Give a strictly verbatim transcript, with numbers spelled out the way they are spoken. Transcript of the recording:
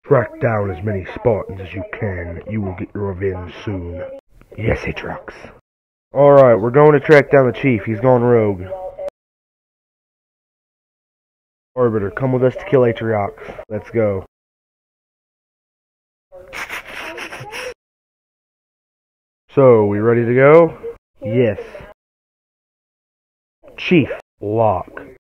Track down as many Spartans as you can. You will get your revenge soon. Yes, Atriox. Alright, we're going to track down the chief. He's gone rogue. Orbiter, come with us to kill Atriox. Let's go. So, we ready to go? Yes. Chief, lock.